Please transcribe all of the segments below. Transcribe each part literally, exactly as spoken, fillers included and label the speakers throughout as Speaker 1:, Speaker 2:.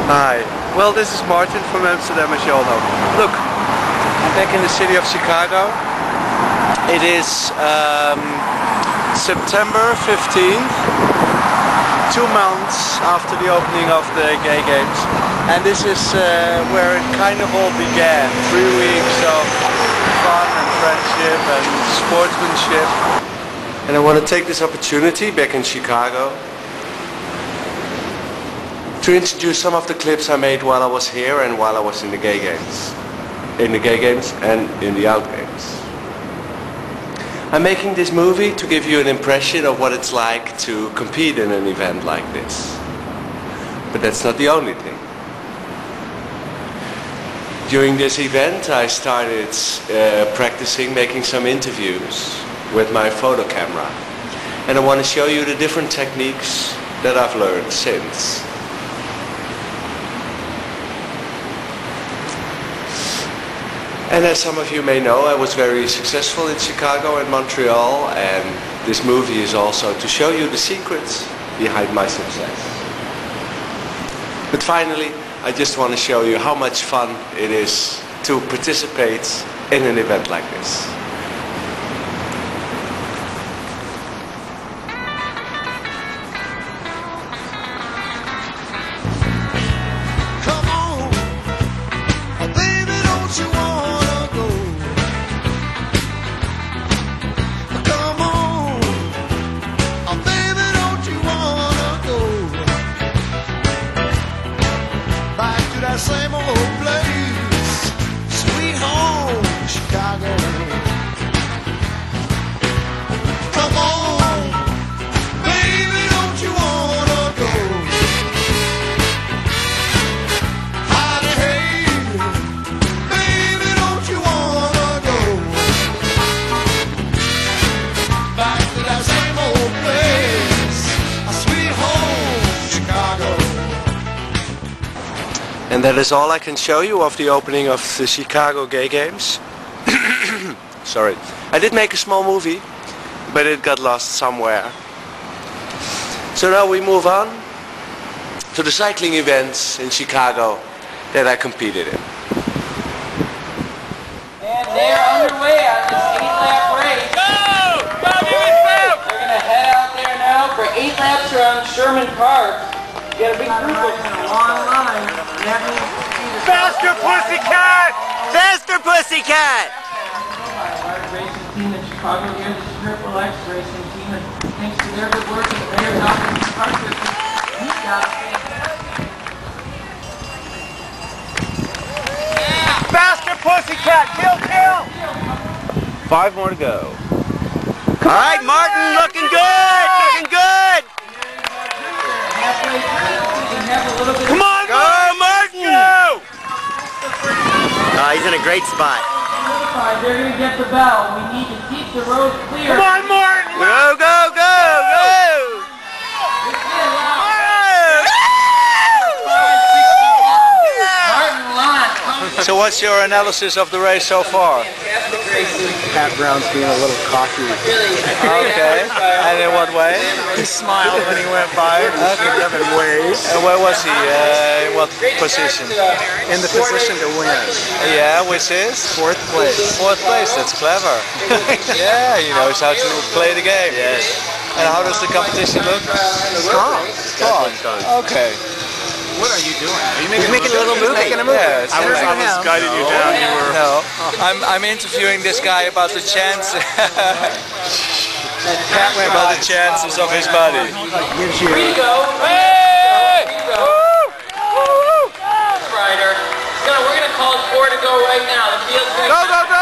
Speaker 1: Hi. Well, this is Martin from Amsterdam, as you all know. Look, I'm back in the city of Chicago. It is um, September fifteenth, two months after the opening of the Gay Games. And this is uh, where it kind of all began. Three weeks of fun and friendship and sportsmanship. And I want to take this opportunity back in Chicago to introduce some of the clips I made while I was here and while I was in the Gay Games. In the Gay Games and in the Outgames. I'm making this movie to give you an impression of what it's like to compete in an event like this. But that's not the only thing. During this event I started uh, practicing making some interviews with my photo camera. And I want to show you the different techniques that I've learned since. And as some of you may know, I was very successful in Chicago and Montreal, and this movie is also to show you the secrets behind my success. But finally, I just want to show you how much fun it is to participate in an event like this.
Speaker 2: Same old place, sweet home, Chicago. Come on, baby, don't you wanna go? Honey, hey, baby, don't you wanna go? Back to that same old place, sweet home, Chicago.
Speaker 1: And that is all I can show you of the opening of the Chicago Gay Games. Sorry. I did make a small movie, but it got lost somewhere. So now we move on to the cycling events in Chicago that I competed in.
Speaker 3: And they're underway on this eight-lap race. Go! Go, give it up! They're going to head out there now for eight laps around Sherman Park. You got a big group of them, a long line. That means
Speaker 4: Faster, pussycat! Faster, pussycat!
Speaker 3: Our racing team in Chicago here, the Triple X racing team, and thanks to their good work and their help in the park system, we've got
Speaker 4: Faster, pussycat! Kill, kill!
Speaker 1: Five more to go.
Speaker 4: All right, Martin, looking good! Looking good! Come on, go, Martin! Go! Uh, he's in a great spot.
Speaker 3: They're going to get the bell. We need to keep the road clear.
Speaker 4: Come on, Martin! Go, go, go, go!
Speaker 1: So what's your analysis of the race so far?
Speaker 5: Pat Brown's being a little cocky.
Speaker 1: Okay. And in what way?
Speaker 5: He smiled when he went by.
Speaker 1: Okay.
Speaker 5: Different ways.
Speaker 1: And where was he? Uh, in what position?
Speaker 5: In the position to win.
Speaker 1: Yeah, which is?
Speaker 5: Fourth place.
Speaker 1: Fourth place. That's clever. Yeah, he knows how to play the game.
Speaker 5: Yes.
Speaker 1: And how does the competition look?
Speaker 5: Strong.
Speaker 1: Strong. Okay.
Speaker 5: What are you doing? Are you making, making a little movie? Making a movie.
Speaker 1: Yeah,
Speaker 5: I was, I was guiding you down. You were.
Speaker 1: No, I'm I'm interviewing this guy about the chance. about the chances of his body.
Speaker 3: Here we go. Hey! Here we go. Woo! Rider. No, we're gonna call it four to go right now. The field's gonna
Speaker 4: Go, go, go!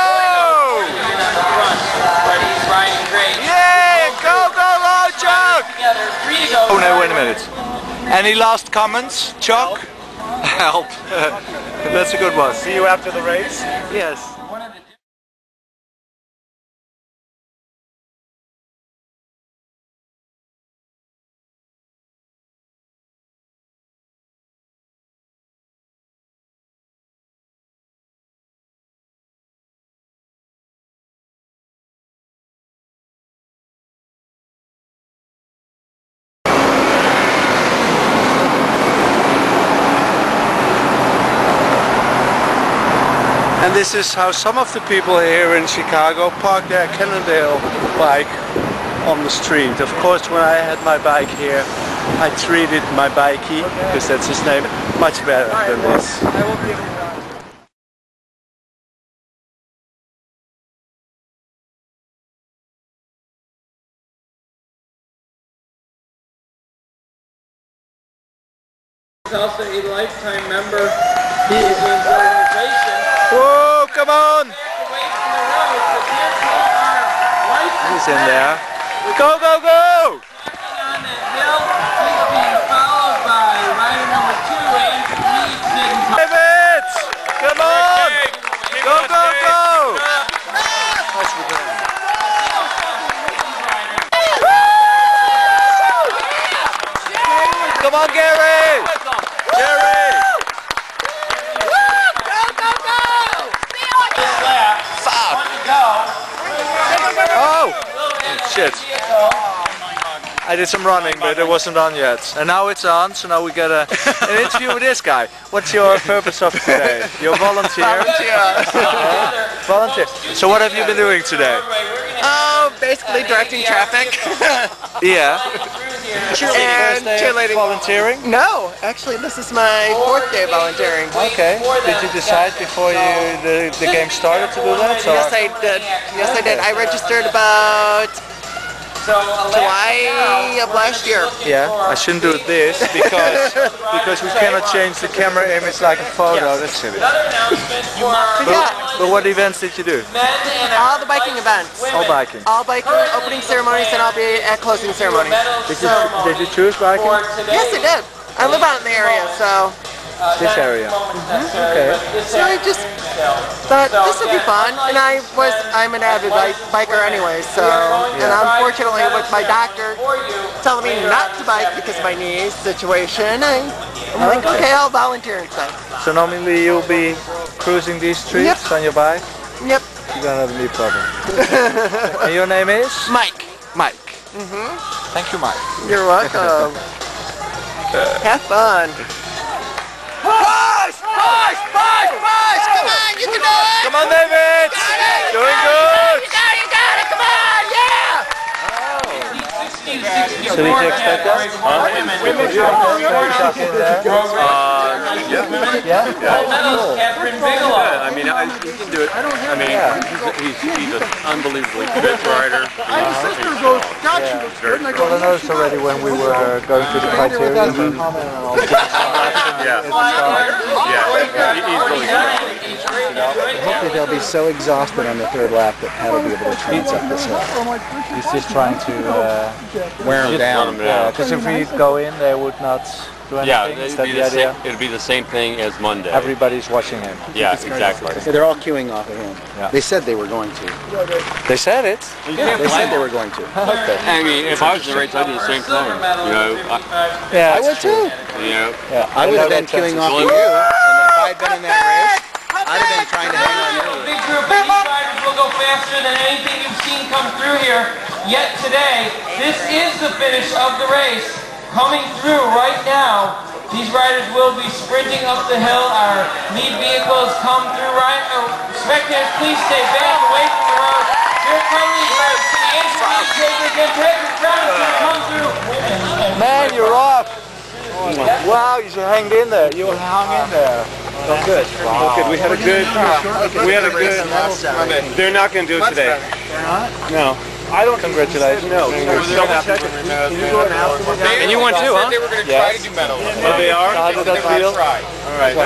Speaker 3: But he's riding great.
Speaker 4: Yeah! Go, go, go, Chuck!
Speaker 3: Together, three to go.
Speaker 1: Oh no, wait a minute. Any last comments, Chuck? Help. That's a good one.
Speaker 4: See you after the race?
Speaker 1: Yes. this is how some of the people here in Chicago park their Cannondale bike on the street. Of course, when I had my bike here, I treated my bikey, because that's his name, much better than this.
Speaker 3: I will give you that. He's also a lifetime member of the organization.
Speaker 1: Whoa, come on!
Speaker 3: Away from the road, but here's how our license
Speaker 1: He's in there. Go, go, go!
Speaker 3: on that hill. He's being followed by rider number two, Andrew Reed, sitting
Speaker 1: David! Come on! Go, go, go! Come on, Gary! Gary!
Speaker 2: Go, go, go!
Speaker 1: Fuck! Oh! Shit. I did some running, but it wasn't on yet. And now it's on, so now we get a, an interview with this guy. What's your purpose of today? You're a volunteer? Volunteer. Volunteer. So what have you been doing today?
Speaker 6: Oh, basically directing traffic.
Speaker 1: Yeah.
Speaker 6: And cheerleading.
Speaker 1: Volunteering?
Speaker 6: No, actually this is my fourth day volunteering.
Speaker 1: Okay. Did you decide before you the, the game started to do that?
Speaker 6: Yes, I did. Yes, I did. I registered about July of last year.
Speaker 1: Yeah, I shouldn't do this because because we cannot change the camera image like a photo. That's silly. But, but what events did you do?
Speaker 6: All the biking events.
Speaker 1: All biking.
Speaker 6: All biking opening ceremonies, and I'll be at closing ceremonies.
Speaker 1: Did you did you choose biking?
Speaker 6: Yes, I did. I live out in the area, so
Speaker 1: This area. Mm-hmm. Okay.
Speaker 6: so I just thought this would be fun. And I was I'm an avid bike, biker anyway, so and unfortunately with my doctor telling me not to bike because of my knee situation, I, I'm like, okay, I'll volunteer instead.
Speaker 1: So normally you'll be cruising these streets
Speaker 6: Yep.
Speaker 1: on your bike?
Speaker 6: Yep.
Speaker 1: You don't have a knee problem. And your name is?
Speaker 6: Mike.
Speaker 1: Mike.
Speaker 6: Mm-hmm.
Speaker 1: Thank you, Mike.
Speaker 6: You're welcome. Have fun.
Speaker 2: Push! Push! Push! Push! Come on, you can do it!
Speaker 1: Come on, David! Doing good!
Speaker 2: You got it, you got it! Come on, yeah!
Speaker 1: So did you expect that? Huh? Yeah?
Speaker 3: Medals, Catherine Bigelow.
Speaker 7: I mean, I, he can do it. I mean, he's, he's, he's an unbelievably good rider.
Speaker 1: Well, I noticed already when we were going through the criteria.
Speaker 7: Yeah. Yeah. He, he's really good.
Speaker 5: Hopefully they'll be so exhausted on the third lap that Pat will be able to speed up this hill.
Speaker 1: He's just trying to uh,
Speaker 5: Wear him down.
Speaker 1: because if we go in, they would not do anything.
Speaker 7: Yeah,
Speaker 1: Is
Speaker 7: it'd
Speaker 1: that
Speaker 7: be
Speaker 1: the
Speaker 7: the
Speaker 1: idea?
Speaker 7: same. It'd be the same thing as Monday.
Speaker 1: Everybody's watching him.
Speaker 7: Yeah, exactly.
Speaker 5: So they're all queuing off of him.
Speaker 1: Yeah.
Speaker 5: They said they were going to.
Speaker 1: They said it.
Speaker 5: Yeah, they said they were going to.
Speaker 1: Okay.
Speaker 7: I mean, if I was in the race, I'd do the same thing. You know, I,
Speaker 1: Yeah,
Speaker 5: I would too.
Speaker 7: you know.
Speaker 1: Yeah,
Speaker 5: I would have been
Speaker 1: know
Speaker 5: queuing
Speaker 1: that
Speaker 5: off of you, and if I'd been in that race, I'd have been trying to hang on you.
Speaker 3: Big group of these riders will go faster than anything you've seen come through here yet today. This is the finish of the race. Coming through right now, these riders will be sprinting up the hill. Our lead vehicles come through right. Uh, spectators, please stay back away from the road. Here come these riders to the inside. Taker again. Taker trying to come through.
Speaker 1: Man, you're off. Wow, you hanged in there. You hung in there. Oh, good. Oh, good. We had a good. We had a good.
Speaker 7: They're not going to do it today.
Speaker 1: No. I don't. Congratulations. No.
Speaker 7: And you won too, huh?
Speaker 1: Yes.
Speaker 7: Oh, they are?
Speaker 1: How did that feel?
Speaker 7: All right.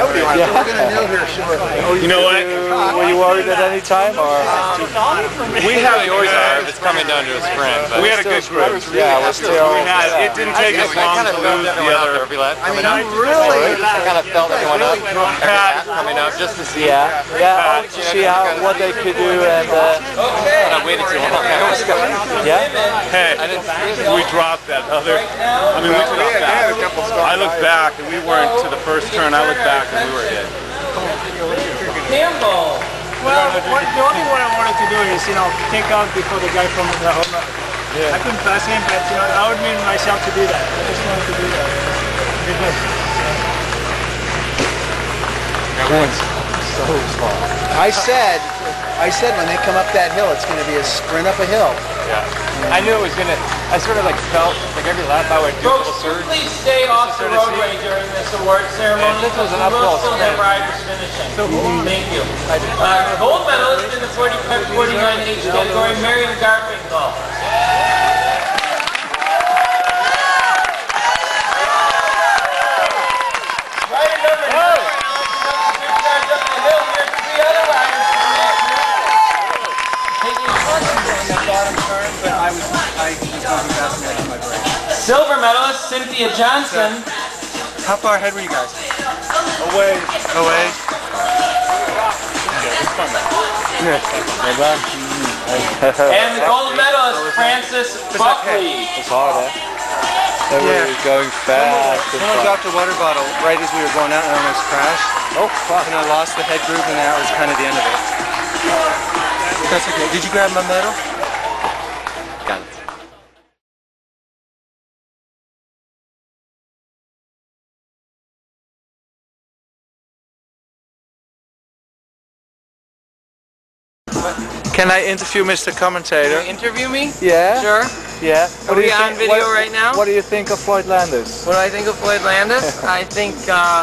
Speaker 1: You know what? Were you worried at any time, or?
Speaker 7: We have the always are if it's coming down to a sprint. But
Speaker 1: We had a good group. Yeah, we're still.
Speaker 7: We had, it didn't take us long to lose the other.
Speaker 6: I mean, I'm really.
Speaker 7: I kind of felt everyone up coming up just to see.
Speaker 1: Yeah, yeah. To see how what they could do, and uh,
Speaker 7: I waited too long. I almost got.
Speaker 1: yeah.
Speaker 7: Hey, we dropped that other. I mean, we dropped that. I looked back and we weren't to the first turn. I looked back and we were hit.
Speaker 3: Campbell.
Speaker 8: Well, what, the only one I wanted to do is, you know, take out before the guy from the home run.
Speaker 1: Yeah.
Speaker 8: I couldn't pass him, but, you know, I would mean myself to do that. I just wanted to do that.
Speaker 5: so small. I said, I said when they come up that hill, it's going to be a sprint up a hill.
Speaker 9: Yeah. I knew it was going to, I sort of like felt like every lap I would do a little surge.
Speaker 3: Please stay off the roadway during this award ceremony.
Speaker 9: And this was an
Speaker 3: We will
Speaker 9: uphill
Speaker 3: still
Speaker 9: sprint.
Speaker 3: have riders finishing. Thank you. Uh, gold medalist in the forty-five forty-nine age category, Marion Garfinkel. Rider number nine, big charge up the hill here. Three other riders from that group. Taking
Speaker 5: that bottom turn, but I was, I was going fascinated by my break.
Speaker 3: silver medalist Cynthia Johnson.
Speaker 1: How far ahead were you guys?
Speaker 7: Away.
Speaker 1: Away.
Speaker 3: And the gold medalist Francis Buckley.
Speaker 5: It's hard, eh? They
Speaker 1: Yeah.
Speaker 5: were going fast.
Speaker 1: Someone dropped a water bottle right as we were going out and almost crashed.
Speaker 5: Oh, fuck.
Speaker 1: And I lost the head group and that was kind of the end of it. That's okay. Did you grab my medal?
Speaker 5: Got it.
Speaker 1: Can I interview Mister Commentator?
Speaker 3: Interview me?
Speaker 5: Yeah?
Speaker 3: Sure.
Speaker 5: Yeah.
Speaker 3: Are we on video
Speaker 5: what,
Speaker 3: right now?
Speaker 5: What do you think of Floyd Landis?
Speaker 3: What do I think of Floyd Landis? I think uh,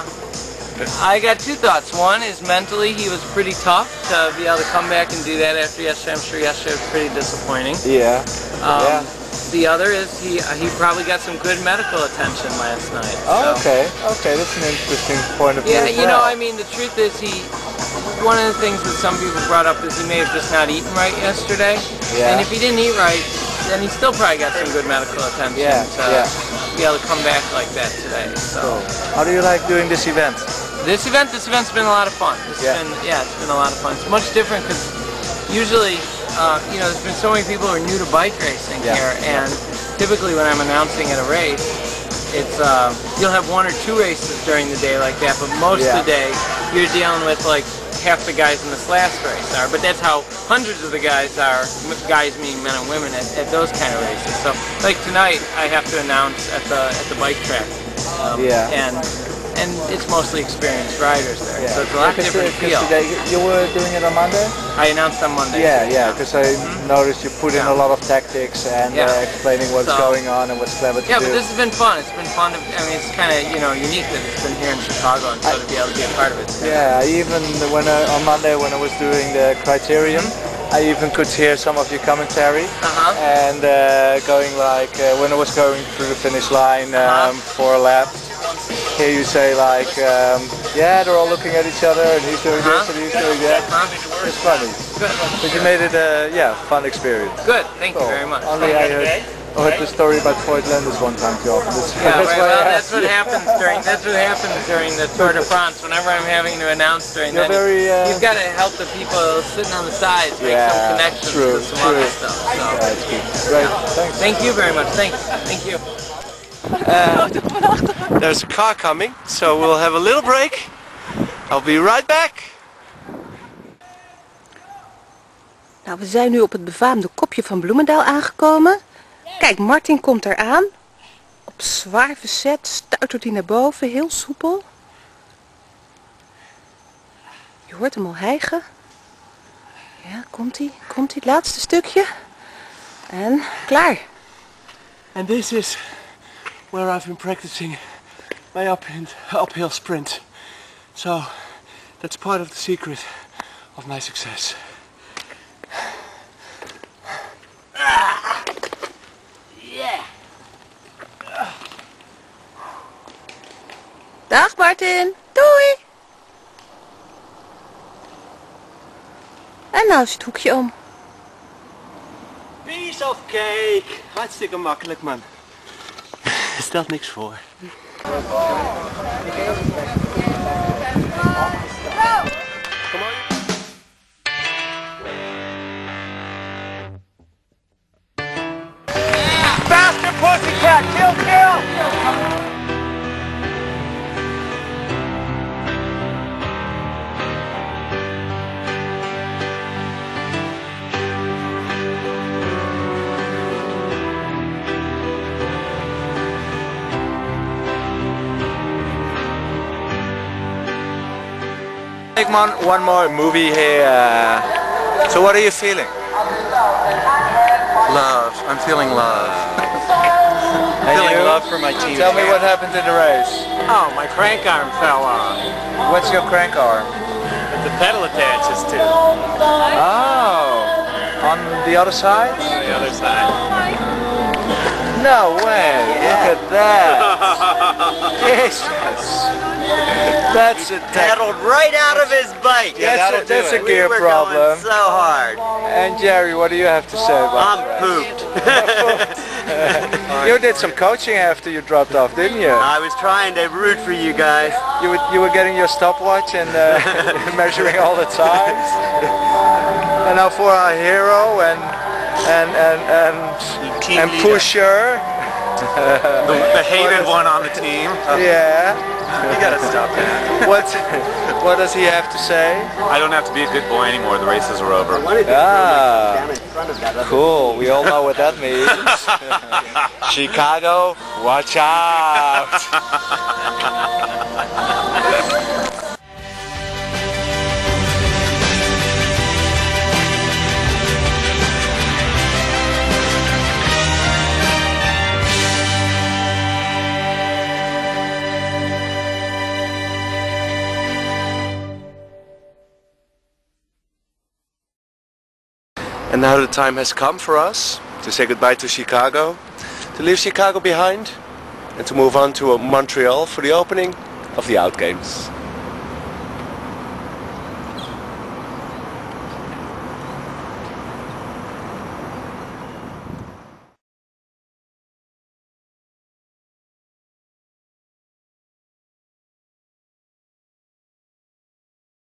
Speaker 3: I got two thoughts. One is mentally he was pretty tough to be able to come back and do that after yesterday. I'm sure yesterday was pretty disappointing.
Speaker 5: Yeah.
Speaker 3: Um,
Speaker 5: yeah.
Speaker 3: The other is he he probably got some good medical attention last night.
Speaker 5: Oh,
Speaker 3: so.
Speaker 5: okay. Okay, that's an interesting point of view.
Speaker 3: Yeah,
Speaker 5: as
Speaker 3: you know,
Speaker 5: well.
Speaker 3: I mean, the truth is he, one of the things that some people brought up is he may have just not eaten right yesterday.
Speaker 5: Yeah.
Speaker 3: And if he didn't eat right, then he still probably got some good medical attention
Speaker 5: Yeah,
Speaker 3: to
Speaker 5: yeah.
Speaker 3: be able to come back like that today. So
Speaker 5: Cool. How do you like doing this event?
Speaker 3: this event, this event's been a lot of fun. This
Speaker 5: Yeah.
Speaker 3: has been, yeah, it's been a lot of fun. It's much different because usually, uh, you know, there's been so many people who are new to bike racing
Speaker 5: Yeah.
Speaker 3: here, and typically when I'm announcing at a race, it's uh, you'll have one or two races during the day like that, but most
Speaker 5: Yeah.
Speaker 3: of the day you're dealing with like half the guys in this last race are. But that's how hundreds of the guys are, guys meaning men and women, at, at those kind of races. So like tonight, I have to announce at the at the bike track, um,
Speaker 5: Yeah.
Speaker 3: and and it's mostly experienced riders there,
Speaker 5: Yeah.
Speaker 3: so it's a lot
Speaker 5: Yeah, 'cause,
Speaker 3: different
Speaker 5: uh, 'cause
Speaker 3: feel.
Speaker 5: today, you were doing it on Monday?
Speaker 3: I announced on Monday.
Speaker 5: Yeah, yeah, because I noticed you put in
Speaker 3: Yeah.
Speaker 5: a lot of tactics and
Speaker 3: Yeah.
Speaker 5: uh, explaining what's
Speaker 3: So-
Speaker 5: going on and what's clever to
Speaker 3: Yeah,
Speaker 5: do.
Speaker 3: but this has been fun. It's been fun. To, I mean, it's kind of, you know, unique that it's been here in Chicago, and so to be able to be a part of it.
Speaker 5: Yeah, I even when I, on Monday when I was doing the criterion, I even could hear some of your commentary
Speaker 3: Uh-huh.
Speaker 5: and uh, going like uh, when I was going through the finish line um,
Speaker 3: Uh-huh.
Speaker 5: for a lap. Hear you say like, um, yeah, they're all looking at each other and he's doing
Speaker 3: Uh-huh.
Speaker 5: this and he's doing that.
Speaker 3: Huh?
Speaker 5: It's funny.
Speaker 3: Good.
Speaker 5: But you made it a yeah fun experience.
Speaker 3: Good. Thank you
Speaker 5: So,
Speaker 3: very much.
Speaker 5: Only I heard, I heard the story about Floyd Landis one time too often. That's,
Speaker 3: Yeah,
Speaker 5: that's
Speaker 3: right,
Speaker 5: why I
Speaker 3: well, that's
Speaker 5: asked
Speaker 3: what
Speaker 5: you.
Speaker 3: happens during that's what happens during the Tour de France. Whenever I'm having to announce during
Speaker 5: You're
Speaker 3: that,
Speaker 5: very, uh,
Speaker 3: you've got to help the people sitting on the sides make
Speaker 5: Yeah,
Speaker 3: some connections
Speaker 5: true,
Speaker 3: to some
Speaker 5: true.
Speaker 3: other stuff. So.
Speaker 5: Yeah, it's good. Great. Thanks.
Speaker 3: Thank you very much. Thanks. Thank you.
Speaker 1: Uh, there's a car coming, so we'll have a little break. I'll be right back.
Speaker 10: Nou, we zijn nu op het befaamde kopje van Bloemendaal aangekomen. Kijk, Martin komt eraan. Op zwaar verzet stuitert hij naar boven, heel soepel. Je hoort hem al hijgen. Ja, komt hij, komt hij, het laatste stukje. En klaar.
Speaker 1: And this is where I've been practicing my up uphill sprint. So that's part of the secret of my success.
Speaker 10: Dag Martin, doei! En nou is het hoekje om.
Speaker 1: Piece of cake! Hartstikke makkelijk, man. Stelt niks voor.
Speaker 2: Faster, pussycat! Kill, kill!
Speaker 5: Make one, one more movie here. Uh, so what are you feeling?
Speaker 11: Love. I'm feeling love.
Speaker 5: Feeling
Speaker 11: love for my team.
Speaker 5: Tell me what happened in the race.
Speaker 8: Oh, my crank arm fell off.
Speaker 5: What's your crank arm?
Speaker 8: The pedal attaches to.
Speaker 5: Oh, on the other side?
Speaker 8: On the other side.
Speaker 5: No way! Look at that! Jesus! That's a
Speaker 4: Pedaled right out of his bike.
Speaker 5: Yeah, that's a, that's a
Speaker 4: we
Speaker 5: gear
Speaker 4: were
Speaker 5: problem.
Speaker 4: Going so hard.
Speaker 5: And Jerry, what do you have to say about
Speaker 4: I'm
Speaker 5: that?
Speaker 4: pooped.
Speaker 5: You did some coaching after you dropped off, didn't you?
Speaker 4: I was trying to root for you guys.
Speaker 5: You were, you were getting your stopwatch and uh, measuring all the times. And now for our hero and and and and, and pusher.
Speaker 7: The, the hated one on the team.
Speaker 5: Yeah.
Speaker 11: You gotta stop that.
Speaker 5: What what does he have to say?
Speaker 7: I don't have to be a good boy anymore. The races are over.
Speaker 5: Ah, cool. We all know what that means. Chicago, watch out. And now the time has come for us to say goodbye to Chicago, to leave Chicago behind and to move on to Montreal for the opening of the Outgames.